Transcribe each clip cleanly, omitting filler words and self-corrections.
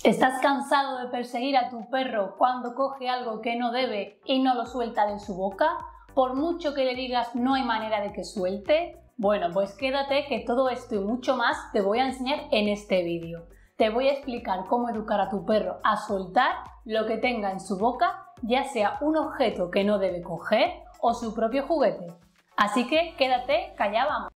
¿Estás cansado de perseguir a tu perro cuando coge algo que no debe y no lo suelta de su boca? Por mucho que le digas no hay manera de que suelte. Bueno, pues quédate que todo esto y mucho más te voy a enseñar en este vídeo. Te voy a explicar cómo educar a tu perro a soltar lo que tenga en su boca, ya sea un objeto que no debe coger o su propio juguete. Así que quédate, que allá vamos.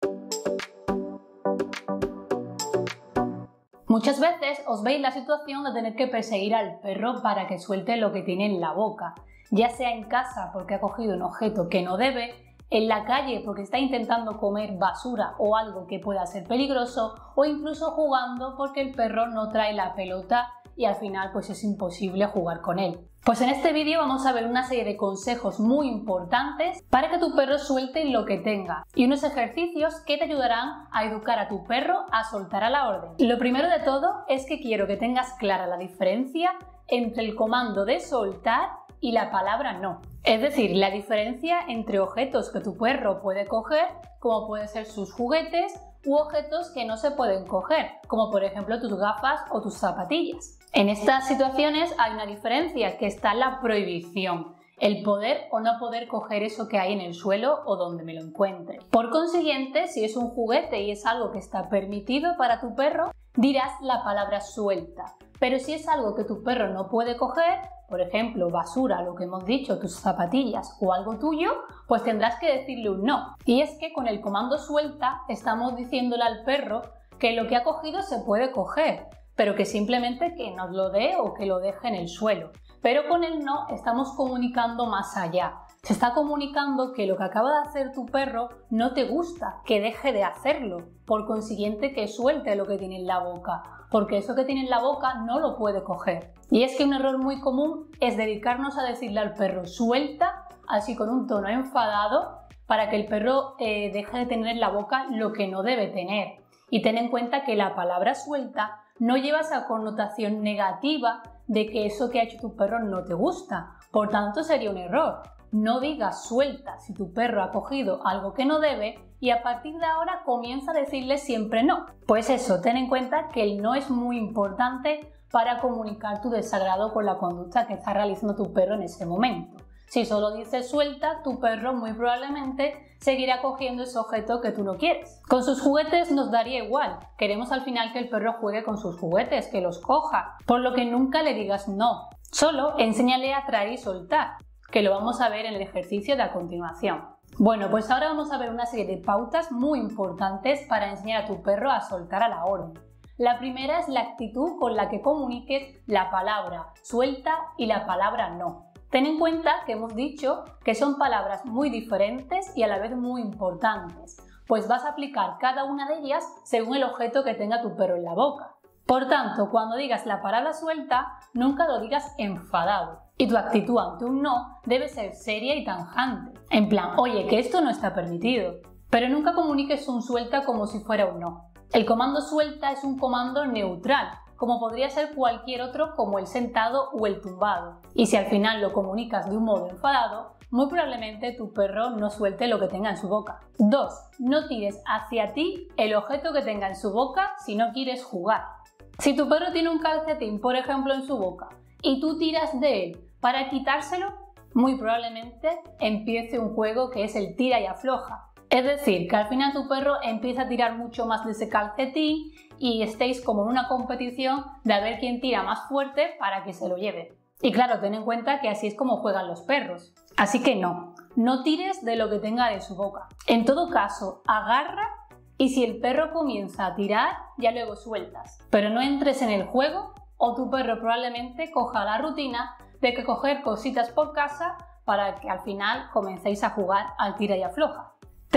Muchas veces os veis la situación de tener que perseguir al perro para que suelte lo que tiene en la boca, ya sea en casa porque ha cogido un objeto que no debe, en la calle porque está intentando comer basura o algo que pueda ser peligroso, o incluso jugando porque el perro no trae la pelota y al final pues es imposible jugar con él. Pues en este vídeo vamos a ver una serie de consejos muy importantes para que tu perro suelte lo que tenga y unos ejercicios que te ayudarán a educar a tu perro a soltar a la orden. Lo primero de todo es que quiero que tengas clara la diferencia entre el comando de soltar y la palabra no. Es decir, la diferencia entre objetos que tu perro puede coger, como pueden ser sus juguetes, u objetos que no se pueden coger, como por ejemplo tus gafas o tus zapatillas. En estas situaciones hay una diferencia, que está la prohibición, el poder o no poder coger eso que hay en el suelo o donde me lo encuentre. Por consiguiente, si es un juguete y es algo que está permitido para tu perro, dirás la palabra suelta. Pero si es algo que tu perro no puede coger, por ejemplo, basura, lo que hemos dicho, tus zapatillas o algo tuyo, pues tendrás que decirle un no. Y es que con el comando suelta estamos diciéndole al perro que lo que ha cogido se puede coger, pero que simplemente que nos lo dé o que lo deje en el suelo. Pero con el no estamos comunicando más allá. Se está comunicando que lo que acaba de hacer tu perro no te gusta, que deje de hacerlo. Por consiguiente, que suelte lo que tiene en la boca, porque eso que tiene en la boca no lo puede coger. Y es que un error muy común es dedicarnos a decirle al perro suelta, así con un tono enfadado, para que el perro deje de tener en la boca lo que no debe tener. Y ten en cuenta que la palabra suelta no lleva esa connotación negativa de que eso que ha hecho tu perro no te gusta. Por tanto, sería un error. No digas suelta si tu perro ha cogido algo que no debe y a partir de ahora comienza a decirle siempre no. Pues eso, ten en cuenta que el no es muy importante para comunicar tu desagrado con la conducta que está realizando tu perro en ese momento. Si solo dices suelta, tu perro muy probablemente seguirá cogiendo ese objeto que tú no quieres. Con sus juguetes nos daría igual. Queremos al final que el perro juegue con sus juguetes, que los coja. Por lo que nunca le digas no. Solo enséñale a traer y soltar, que lo vamos a ver en el ejercicio de a continuación. Bueno, pues ahora vamos a ver una serie de pautas muy importantes para enseñar a tu perro a soltar a la orden. La primera es la actitud con la que comuniques la palabra suelta y la palabra no. Ten en cuenta que hemos dicho que son palabras muy diferentes y a la vez muy importantes, pues vas a aplicar cada una de ellas según el objeto que tenga tu perro en la boca. Por tanto, cuando digas la palabra suelta, nunca lo digas enfadado. Y tu actitud ante un no debe ser seria y tajante. En plan, oye, que esto no está permitido. Pero nunca comuniques un suelta como si fuera un no. El comando suelta es un comando neutral, como podría ser cualquier otro como el sentado o el tumbado. Y si al final lo comunicas de un modo enfadado, muy probablemente tu perro no suelte lo que tenga en su boca. 2. No tires hacia ti el objeto que tenga en su boca si no quieres jugar. Si tu perro tiene un calcetín, por ejemplo, en su boca, y tú tiras de él para quitárselo, muy probablemente empiece un juego que es el tira y afloja. Es decir, que al final tu perro empieza a tirar mucho más de ese calcetín y estéis como en una competición de a ver quién tira más fuerte para que se lo lleve. Y claro, ten en cuenta que así es como juegan los perros. Así que no tires de lo que tenga de su boca. En todo caso, agarra y si el perro comienza a tirar, ya luego sueltas. Pero no entres en el juego o tu perro probablemente coja la rutina de que coger cositas por casa para que al final comencéis a jugar al tira y afloja.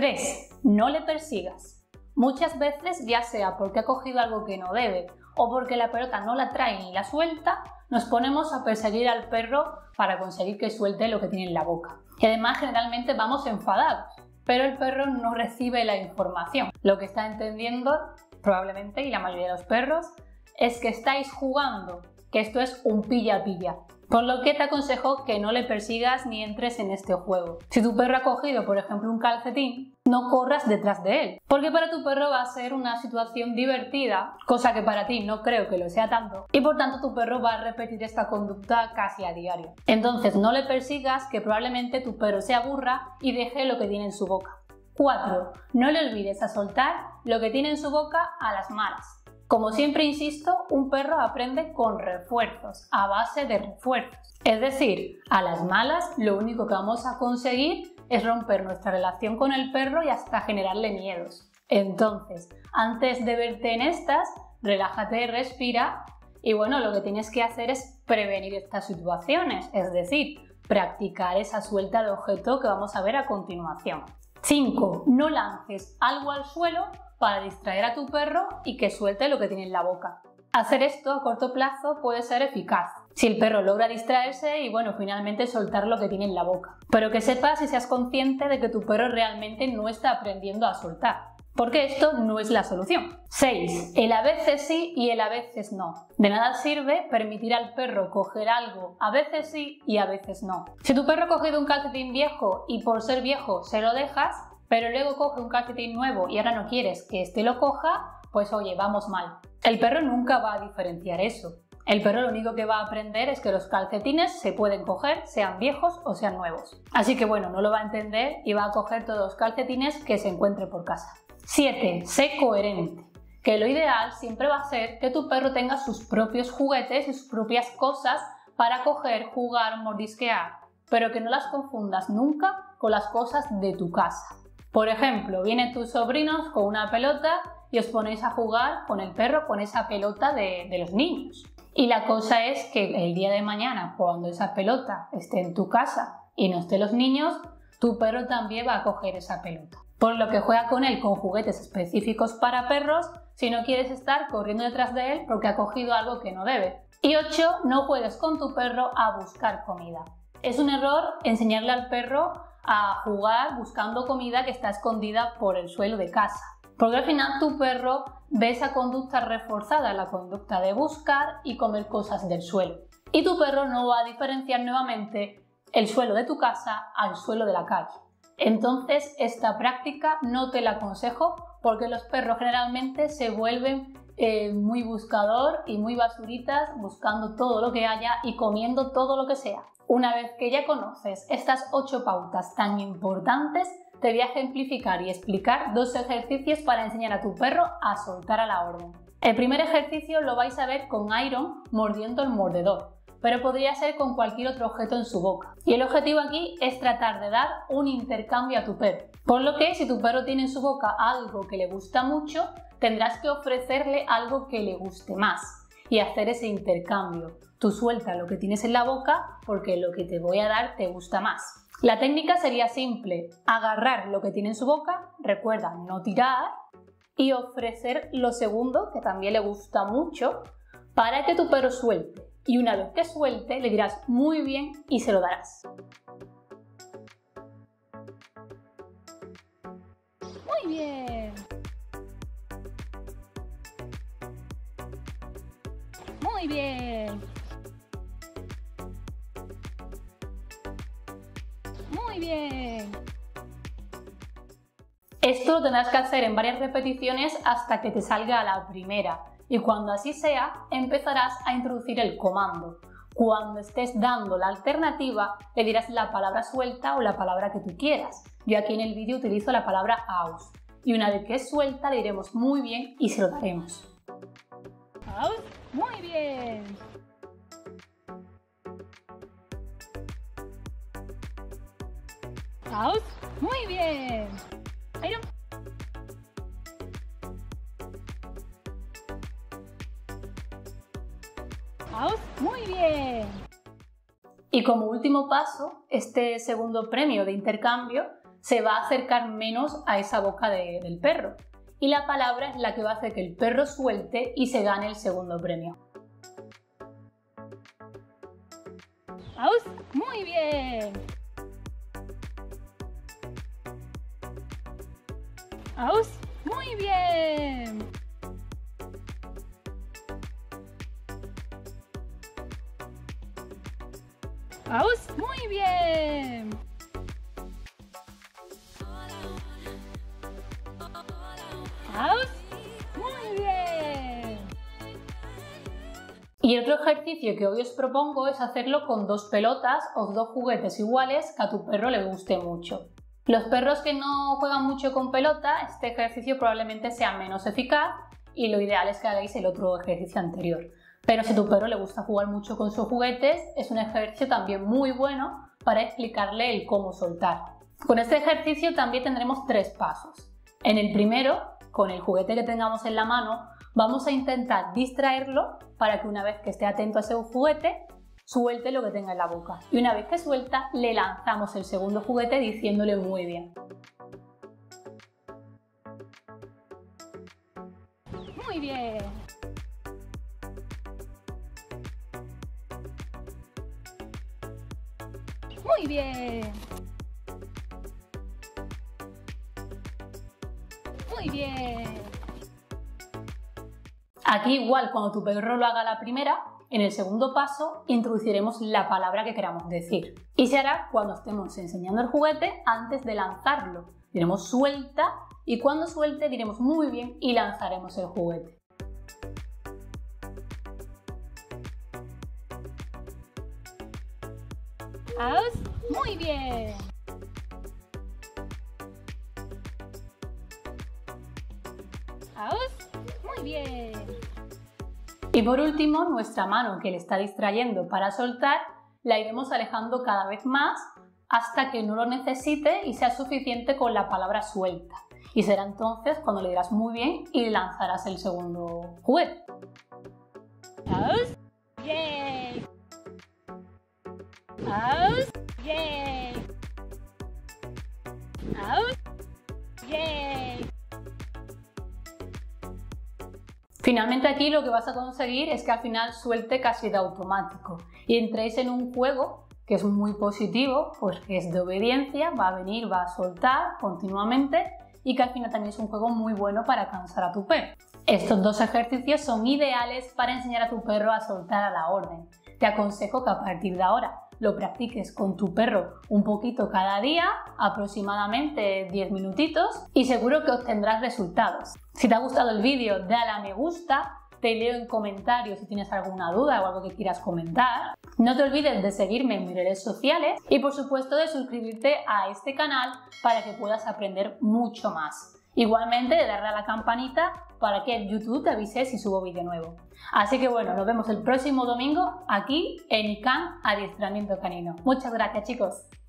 3. No le persigas. Muchas veces, ya sea porque ha cogido algo que no debe o porque la pelota no la trae ni la suelta, nos ponemos a perseguir al perro para conseguir que suelte lo que tiene en la boca. Y además generalmente vamos enfadados, pero el perro no recibe la información. Lo que está entendiendo, probablemente, y la mayoría de los perros, es que estáis jugando, que esto es un pilla-pilla. por lo que te aconsejo que no le persigas ni entres en este juego. Si tu perro ha cogido, por ejemplo, un calcetín, no corras detrás de él, porque para tu perro va a ser una situación divertida, cosa que para ti no creo que lo sea tanto, y por tanto tu perro va a repetir esta conducta casi a diario. Entonces no le persigas, que probablemente tu perro se aburra y deje lo que tiene en su boca. 4. No le olvides a soltar lo que tiene en su boca a las malas. Como siempre insisto, un perro aprende con refuerzos, a base de refuerzos. Es decir, a las malas lo único que vamos a conseguir es romper nuestra relación con el perro y hasta generarle miedos. Entonces, antes de verte en estas, relájate, respira y bueno, lo que tienes que hacer es prevenir estas situaciones, es decir, practicar esa suelta de objeto que vamos a ver a continuación. 5. No lances algo al suelo para distraer a tu perro y que suelte lo que tiene en la boca. Hacer esto a corto plazo puede ser eficaz, si el perro logra distraerse y bueno, finalmente soltar lo que tiene en la boca. Pero que sepas y seas consciente de que tu perro realmente no está aprendiendo a soltar, porque esto no es la solución. 6. El a veces sí y el a veces no. De nada sirve permitir al perro coger algo a veces sí y a veces no. Si tu perro ha cogido un calcetín viejo y por ser viejo se lo dejas, pero luego coge un calcetín nuevo y ahora no quieres que éste lo coja, pues oye, vamos mal. El perro nunca va a diferenciar eso. El perro lo único que va a aprender es que los calcetines se pueden coger, sean viejos o sean nuevos. Así que bueno, no lo va a entender y va a coger todos los calcetines que se encuentre por casa. 7. Sé coherente. Que lo ideal siempre va a ser que tu perro tenga sus propios juguetes y sus propias cosas para coger, jugar, mordisquear, pero que no las confundas nunca con las cosas de tu casa. Por ejemplo, vienen tus sobrinos con una pelota y os ponéis a jugar con el perro con esa pelota de los niños. Y la cosa es que el día de mañana, cuando esa pelota esté en tu casa y no estén los niños, tu perro también va a coger esa pelota. Por lo que juega con él con juguetes específicos para perros si no quieres estar corriendo detrás de él porque ha cogido algo que no debe. Y 8. No juegues con tu perro a buscar comida. Es un error enseñarle al perro a jugar buscando comida que está escondida por el suelo de casa. Porque al final tu perro ve esa conducta reforzada, la conducta de buscar y comer cosas del suelo. Y tu perro no va a diferenciar nuevamente el suelo de tu casa al suelo de la calle. Entonces esta práctica no te la aconsejo porque los perros generalmente se vuelven muy buscador y muy basuritas buscando todo lo que haya y comiendo todo lo que sea. Una vez que ya conoces estas 8 pautas tan importantes, te voy a ejemplificar y explicar 2 ejercicios para enseñar a tu perro a soltar a la orden. El primer ejercicio lo vais a ver con Iron mordiendo el mordedor, pero podría ser con cualquier otro objeto en su boca. Y el objetivo aquí es tratar de dar un intercambio a tu perro. Por lo que si tu perro tiene en su boca algo que le gusta mucho, tendrás que ofrecerle algo que le guste más y hacer ese intercambio. Tú suelta lo que tienes en la boca porque lo que te voy a dar te gusta más. La técnica sería simple: agarrar lo que tiene en su boca, recuerda no tirar, y ofrecer lo segundo, que también le gusta mucho, para que tu perro suelte. Y una vez que suelte, le dirás muy bien y se lo darás. Muy bien. Muy bien. Muy bien. Esto lo tendrás que hacer en varias repeticiones hasta que te salga a la primera. Y cuando así sea, empezarás a introducir el comando. Cuando estés dando la alternativa, le dirás la palabra suelta o la palabra que tú quieras. Yo aquí en el vídeo utilizo la palabra aus. Y una vez que es suelta, le diremos muy bien y se lo daremos. Aus. Muy bien. Aus. Muy bien. Iron. Aus. Muy bien. Y como último paso, este segundo premio de intercambio se va a acercar menos a esa boca del perro. Y la palabra es la que va a hacer que el perro suelte y se gane el segundo premio. Aus. Muy bien. Aus. Muy bien. Aus, muy bien. Aus, muy bien. Y otro ejercicio que hoy os propongo es hacerlo con dos pelotas o dos juguetes iguales que a tu perro le guste mucho. Los perros que no juegan mucho con pelota, este ejercicio probablemente sea menos eficaz y lo ideal es que hagáis el otro ejercicio anterior. Pero si a tu perro le gusta jugar mucho con sus juguetes, es un ejercicio también muy bueno para explicarle el cómo soltar. Con este ejercicio también tendremos 3 pasos. En el primero, con el juguete que tengamos en la mano, vamos a intentar distraerlo para que una vez que esté atento a ese juguete, suelte lo que tenga en la boca. Y una vez que suelta, le lanzamos el segundo juguete diciéndole muy bien. Muy bien. Muy bien. Muy bien. Aquí igual, cuando tu perro lo haga la primera, en el segundo paso introduciremos la palabra que queramos decir. Y se hará cuando estemos enseñando el juguete antes de lanzarlo. Diremos suelta y cuando suelte diremos muy bien y lanzaremos el juguete. Aus, muy bien. Aus, muy bien. Y por último, nuestra mano que le está distrayendo para soltar, la iremos alejando cada vez más hasta que no lo necesite y sea suficiente con la palabra suelta. Y será entonces cuando le dirás muy bien y le lanzarás el segundo juguete. Aus, bien. Aus, bien. Aus, bien. Finalmente aquí lo que vas a conseguir es que al final suelte casi de automático y entréis en un juego que es muy positivo, pues que es de obediencia, va a venir, va a soltar continuamente y que al final también es un juego muy bueno para cansar a tu perro. Estos 2 ejercicios son ideales para enseñar a tu perro a soltar a la orden. Te aconsejo que a partir de ahora lo practiques con tu perro un poquito cada día, aproximadamente 10 minutitos, y seguro que obtendrás resultados. Si te ha gustado el vídeo, dale a me gusta, te leo en comentarios si tienes alguna duda o algo que quieras comentar. No te olvides de seguirme en mis redes sociales y por supuesto de suscribirte a este canal para que puedas aprender mucho más. Igualmente de darle a la campanita para que YouTube te avise si subo vídeo nuevo. Así que bueno, nos vemos el próximo domingo aquí en ICANN Adiestramiento Canino. Muchas gracias, chicos.